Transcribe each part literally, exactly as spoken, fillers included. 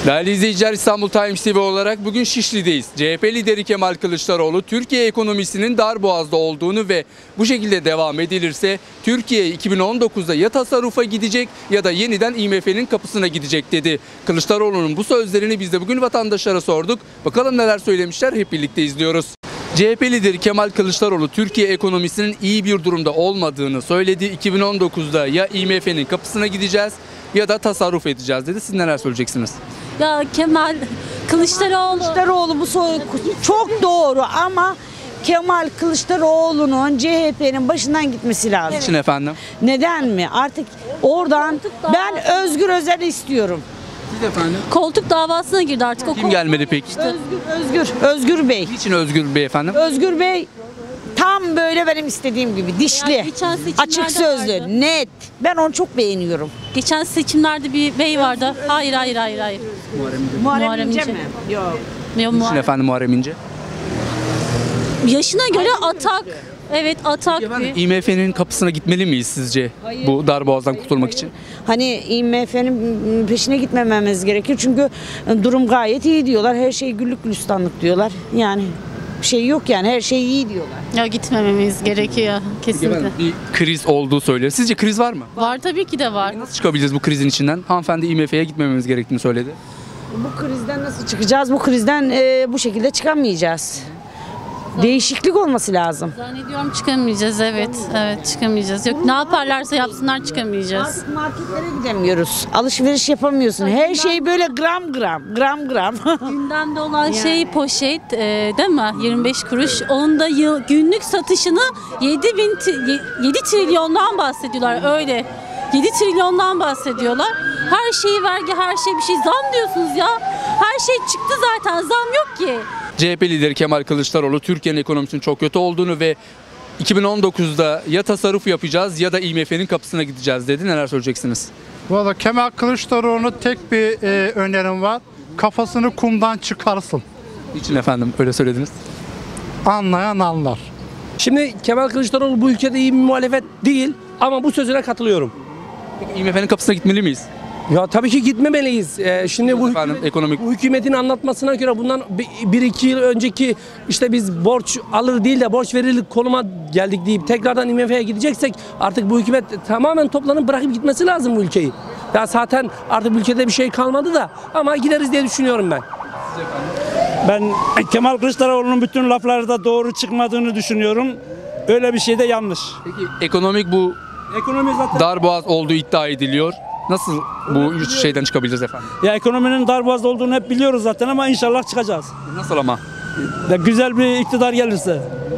Değerli izleyiciler, İstanbul Times T V olarak bugün Şişli'deyiz. C H P lideri Kemal Kılıçdaroğlu, Türkiye ekonomisinin darboğazda olduğunu ve bu şekilde devam edilirse Türkiye iki bin on dokuzda ya tasarrufa gidecek ya da yeniden I M F'nin kapısına gidecek dedi. Kılıçdaroğlu'nun bu sözlerini biz de bugün vatandaşlara sorduk. Bakalım neler söylemişler, hep birlikte izliyoruz. C H P lideri Kemal Kılıçdaroğlu, Türkiye ekonomisinin iyi bir durumda olmadığını söyledi. iki bin on dokuzda ya I M F'nin kapısına gideceğiz ya da tasarruf edeceğiz dedi. Siz neler söyleyeceksiniz? Ya Kemal Kılıçdaroğlu. Kılıçdaroğlu bu soru çok doğru ama Kemal Kılıçdaroğlu'nun C H P'nin başından gitmesi lazım. Için efendim? Neden mi? Artık oradan ben Özgür Özel istiyorum. Siz efendim? Koltuk davasına girdi artık. O Kim koltuk- gelmedi peki? Özgür, Özgür, Özgür Bey. Niçin Özgür Bey efendim? Özgür Bey tam böyle benim istediğim gibi dişli, Yani geçen seçimlerde açık sözlü, vardı. net. Ben onu çok beğeniyorum. Geçen seçimlerde bir bey vardı. Hayır hayır hayır hayır. Muharrem Muharrem İnce İnce. mi? Yok. Ya, Niçin Muharrem- efendim Muharrem İnce? Yaşına göre atak. Evet atak Efendim, bir. I M F'nin kapısına gitmeli miyiz sizce bu darboğazdan kurtulmak için? Hani I M F'nin peşine gitmememiz gerekir. Çünkü durum gayet iyi diyorlar. Her şey güllük gülistanlık diyorlar. Yani bir şey yok yani. Her şey iyi diyorlar. Ya gitmememiz gerekiyor kesinlikle. Efendim, bir kriz olduğu söylüyor. Sizce kriz var mı? Var tabii ki de var. Nasıl çıkabiliriz bu krizin içinden? Hanımefendi I M F'ye gitmememiz gerektiğini söyledi. Bu krizden nasıl çıkacağız? Bu krizden e, bu şekilde çıkamayacağız. Değişiklik olması lazım. Zannediyorum çıkamayacağız, evet. Evet çıkamayacağız. Yok ne yaparlarsa yapsınlar çıkamayacağız. Artık marketlere gidemiyoruz. Alışveriş yapamıyorsun. Her şey böyle gram gram, gram gram. Gündemde olan şey poşet e, değil mi? yirmi beş kuruş. Onun da yıl, günlük satışını yedi bin yedi trilyondan bahsediyorlar öyle. yedi trilyondan bahsediyorlar. Her şeyi vergi, her şey bir şey zam diyorsunuz ya. Her şey çıktı zaten. Zam yok ki. C H P lideri Kemal Kılıçdaroğlu, Türkiye'nin ekonomisinin çok kötü olduğunu ve iki bin on dokuzda ya tasarruf yapacağız ya da I M F'nin kapısına gideceğiz dedi. Neler söyleyeceksiniz? Valla Kemal Kılıçdaroğlu'na tek bir e, önerim var. Kafasını kumdan çıkarsın. Niçin efendim öyle söylediniz? Anlayan anlar. Şimdi Kemal Kılıçdaroğlu bu ülkede iyi bir muhalefet değil ama bu sözüne katılıyorum. Peki I M F'nin kapısına gitmeli miyiz? Ya tabii ki gitmemeliyiz. Ee, şimdi bu, Efendim, hükümet- ekonomik- bu hükümetin anlatmasına göre bundan bir, bir iki yıl önceki işte biz borç alır değil de borç verilir konuma geldik deyip tekrardan I M F'ye gideceksek artık bu hükümet tamamen toplanıp bırakıp gitmesi lazım bu ülkeyi. Ya zaten artık ülkede bir şey kalmadı da ama gideriz diye düşünüyorum ben. Ben Kemal Kılıçdaroğlu'nun bütün lafları da doğru çıkmadığını düşünüyorum. Öyle bir şey de yanlış. Peki ekonomik bu Ekonomi zaten darboğaz olduğu iddia ediliyor. Nasıl bu şeyden çıkabiliriz efendim? ya ekonominin darboğazda olduğunu hep biliyoruz zaten ama inşallah çıkacağız. Nasıl ama? Ya güzel bir iktidar gelirse.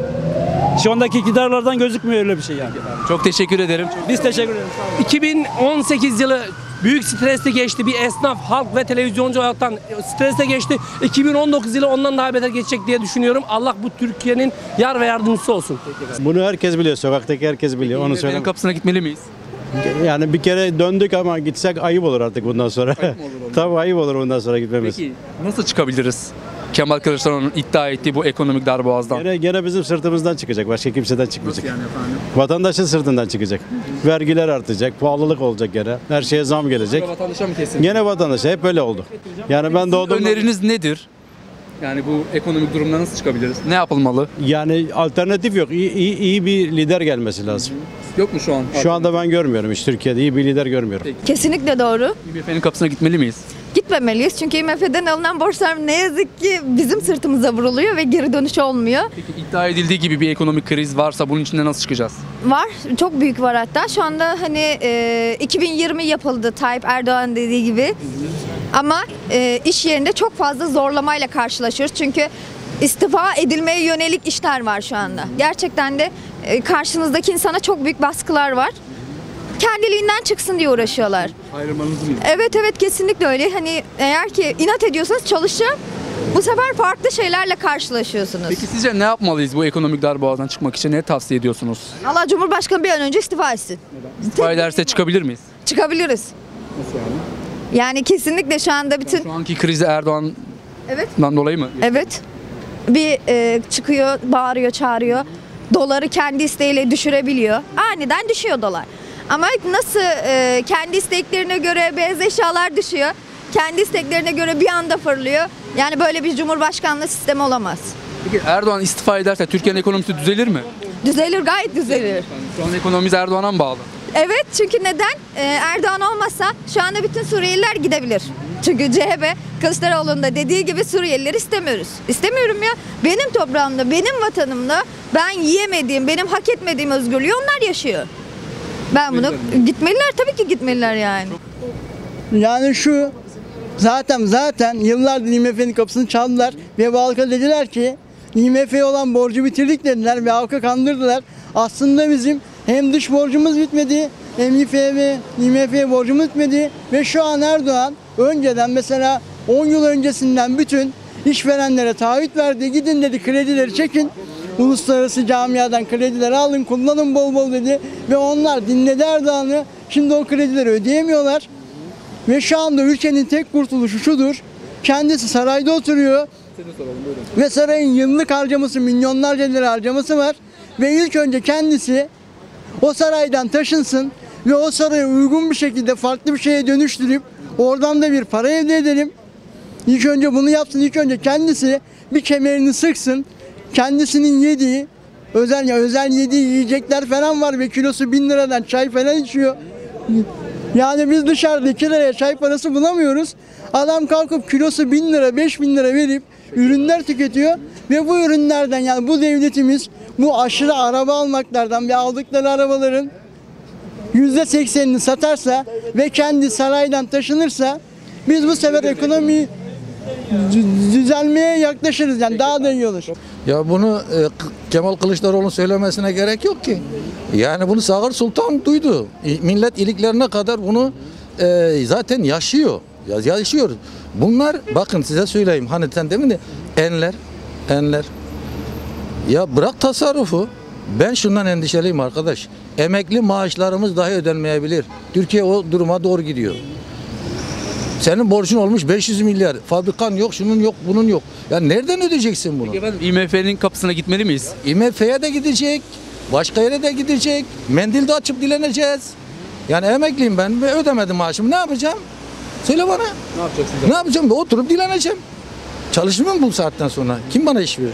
Şu andaki iktidarlardan gözükmüyor öyle bir şey yani. Çok teşekkür ederim. Biz teşekkür ederiz. Sağ olun. iki bin on sekiz yılı büyük stresli geçti. Bir esnaf, halk ve televizyoncu hayattan stresle geçti. iki bin on dokuz yılı ondan daha beter geçecek diye düşünüyorum. Allah bu Türkiye'nin yar ve yardımcısı olsun. Bunu herkes biliyor. Sokaktaki herkes biliyor. Onu I M F'nin söyleyeyim. kapısına gitmeli miyiz? Yani bir kere döndük ama gitsek ayıp olur artık bundan sonra. Tabii ayıp olur bundan sonra gitmemiz. Peki nasıl çıkabiliriz? Kemal Kılıçdaroğlu'nun iddia ettiği bu ekonomik darboğazdan. Gene, gene bizim sırtımızdan çıkacak. Başka kimseden çıkmayacak. Yani efendim? Vatandaşın sırtından çıkacak. Vergiler artacak. Pahalılık olacak gene. Her şeye zam gelecek. Vatandaşa mı kesin? Gene vatandaşa. Hep öyle oldu. Yani ben doğdum. Öneriniz nedir? Yani bu ekonomik durumdan nasıl çıkabiliriz? Ne yapılmalı? Yani alternatif yok. İyi, iyi, iyi bir lider gelmesi lazım. Yok mu şu an? Şu anda ben görmüyorum hiç Türkiye'de iyi bir lider görmüyorum. Kesinlikle doğru. I M F'nin kapısına gitmeli miyiz? Gitmemeliyiz çünkü I M F'den alınan borçlar ne yazık ki bizim sırtımıza vuruluyor ve geri dönüş olmuyor. Peki iddia edildiği gibi bir ekonomik kriz varsa bunun içinde nasıl çıkacağız? Var, çok büyük var hatta. Şu anda hani e, iki bin yirmi yapıldı Tayyip Erdoğan dediği gibi. Ama e, iş yerinde çok fazla zorlamayla karşılaşıyoruz. Çünkü istifa edilmeye yönelik işler var şu anda. Gerçekten de e, karşınızdaki insana çok büyük baskılar var. Kendiliğinden çıksın diye uğraşıyorlar. Ayrılmanız mı? Evet evet kesinlikle öyle. Hani eğer ki inat ediyorsanız çalışın. Bu sefer farklı şeylerle karşılaşıyorsunuz. Peki sizce ne yapmalıyız bu ekonomik darboğazdan çıkmak için? Ne tavsiye ediyorsunuz? Allah Cumhurbaşkanı bir an önce istifa etsin. İstifa ederse çıkabilir miyiz? Çıkabiliriz. Nasıl yani? Yani kesinlikle şu anda bütün Şu anki krizi Erdoğan'dan evet dolayı mı? evet bir e, çıkıyor, bağırıyor, çağırıyor. Doları kendi isteğiyle düşürebiliyor. Aniden düşüyor dolar. Ama nasıl e, kendi isteklerine göre beyaz eşyalar düşüyor. kendi isteklerine göre bir anda fırlıyor. Yani böyle bir cumhurbaşkanlığı sistemi olamaz. Peki Erdoğan istifa ederse Türkiye'nin ekonomisi düzelir mi? Düzelir, gayet düzelir. Şu an ekonomimiz Erdoğan'a mı bağlı? Evet, çünkü neden? Ee, Erdoğan olmasa şu anda bütün Suriyeliler gidebilir. Çünkü C H P Kılıçdaroğlu'nun da dediği gibi Suriyelileri istemiyoruz. İstemiyorum ya. Benim toprağımda, benim vatanımda ben yiyemediğim, benim hak etmediğim özgürlüğü onlar yaşıyor. Ben bunu gitmeliler, tabii ki gitmeliler yani. Yani şu zaten zaten yıllardır I M F'nin kapısını çaldılar ve bu halka dediler ki I M F'ye olan borcu bitirdik dediler ve halka kandırdılar. Aslında bizim hem dış borcumuz bitmedi hem İ F V, I M F'ye borcumuz bitmedi ve şu an Erdoğan önceden mesela on yıl öncesinden bütün işverenlere taahhüt verdi. Gidin dedi, kredileri çekin. Uluslararası camiadan kredileri alın, kullanın bol bol dedi ve onlar dinledi Erdoğan'ı. Şimdi o kredileri ödeyemiyorlar. Ve şu anda ülkenin tek kurtuluşu şudur. Kendisi sarayda oturuyor. Ve sarayın yıllık harcaması, milyonlarca lira harcaması var. Ve ilk önce kendisi o saraydan taşınsın ve o sarayı uygun bir şekilde farklı bir şeye dönüştürüp oradan da bir para elde edelim. İlk önce bunu yapsın. İlk önce kendisi bir kemerini sıksın. Kendisinin yediği özel ya özel yediği yiyecekler falan var ve kilosu bin liradan çay falan içiyor. Yani biz dışarıda iki liraya çay parası bulamıyoruz. Adam kalkıp kilosu bin lira, beş bin lira verip ürünler tüketiyor ve bu ürünlerden, yani bu devletimiz bu aşırı araba almaklardan ve aldıkları arabaların yüzde seksenini satarsa ve kendi saraydan taşınırsa biz bu sefer ekonomiyi düzelmeye yaklaşırız, yani daha da iyi olur. Ya bunu e, Kemal Kılıçdaroğlu'nun söylemesine gerek yok ki. Yani bunu Sağır Sultan duydu. Millet iliklerine kadar bunu e, zaten yaşıyor. Ya, yaşıyor. Bunlar bakın size söyleyeyim. Hani sen demin de enler, enler. Ya bırak tasarrufu. Ben şundan endişeliyim arkadaş. Emekli maaşlarımız dahi ödenmeyebilir. Türkiye o duruma doğru gidiyor. Senin borcun olmuş beş yüz milyar. Fabrikan yok, şunun yok, bunun yok. Ya nereden ödeyeceksin bunu? Peki efendim I M F'nin kapısına gitmeli miyiz? I M F'ye de gidecek. Başka yere de gidecek. Mendil de açıp dileneceğiz. Yani emekliyim ben ve ödemedim maaşımı. Ne yapacağım? Söyle bana. Ne yapacaksınız? Ne yapacağım? Oturup dileneceğim. Çalışmıyor mu bu saatten sonra? Kim bana iş verir?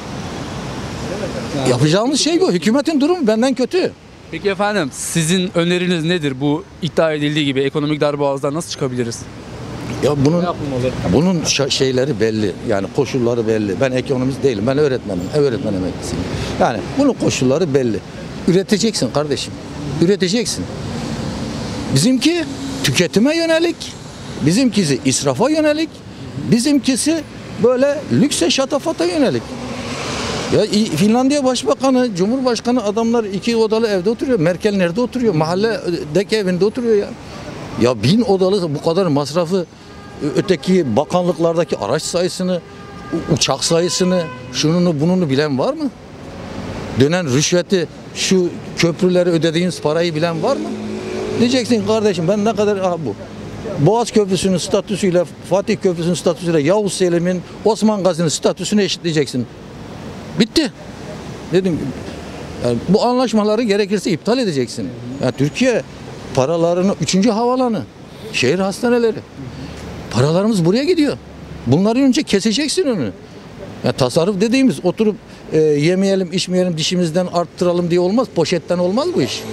Yapacağımız şey bu. Hükümetin durumu benden kötü. Peki efendim sizin öneriniz nedir? Bu iddia edildiği gibi ekonomik darboğazdan nasıl çıkabiliriz? Ya bunun bunun şa- şeyleri belli. Yani koşulları belli. Ben ekonomist değilim. Ben öğretmenim. Ev öğretmen emeklisiyim. Yani bunun koşulları belli. Üreteceksin kardeşim. Üreteceksin. Bizimki tüketime yönelik. Bizimkisi israfa yönelik. Bizimkisi böyle lükse şatafata yönelik. Ya Finlandiya Başbakanı, Cumhurbaşkanı adamlar iki odalı evde oturuyor. Merkel nerede oturuyor? Mahalledeki evinde oturuyor ya. Ya bin odalı bu kadar masrafı, öteki bakanlıklardaki araç sayısını, uçak sayısını, şununu bununu bilen var mı? Dönen rüşveti, şu köprüleri ödediğiniz parayı bilen var mı? Diyeceksin kardeşim ben ne kadar aha bu. Boğaz Köprüsü'nün statüsüyle, Fatih Köprüsü'nün statüsüyle Yavuz Selim'in, Osman Gazi'nin statüsünü eşitleyeceksin. Bitti. Dedim yani bu anlaşmaları gerekirse iptal edeceksin. Yani Türkiye paralarını, üçüncü havalanı, şehir hastaneleri. Paralarımız buraya gidiyor. Bunları önce keseceksin onu. Yani tasarruf dediğimiz oturup e, yemeyelim, içmeyelim, dişimizden arttıralım diye olmaz. Poşetten olmaz bu iş.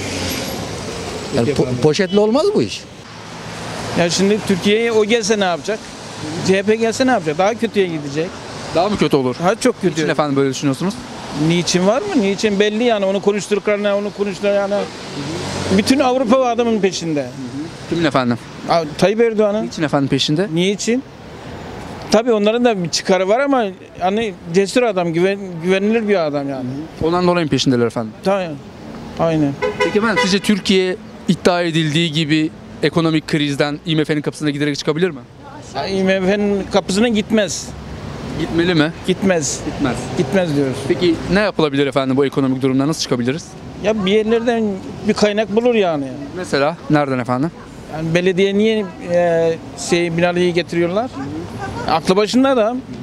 Yani po- poşetle olmaz bu iş. Ya şimdi Türkiye'ye o gelse ne yapacak? C H P gelse ne yapacak? Daha kötüye gidecek. Daha mı kötü olur? Ha çok kötü. Niçin efendim böyle düşünüyorsunuz? Niçin var mı? Niçin belli yani onu konuştuklarına, onu konuştuklarına yani. Bütün Avrupa o adamın peşinde. Kimin efendim? Tayyip Erdoğan'ın. Niçin efendim peşinde? Niçin? Tabii onların da bir çıkarı var ama yani cesur adam, güven, güvenilir bir adam yani. Ondan dolayı mı peşindeler efendim? Tabii. Aynen. Peki efendim sizce Türkiye iddia edildiği gibi ekonomik krizden I M F'nin kapısına giderek çıkabilir mi? I M F'nin kapısına gitmez. Gitmeli mi? Gitmez. Gitmez. Gitmez diyoruz. Peki ne yapılabilir efendim bu ekonomik durumdan nasıl çıkabiliriz? Ya bir yerlerden bir kaynak bulur yani. Mesela nereden efendim? Yani belediye niye e, şey binalıyı getiriyorlar? Aklı başında adam.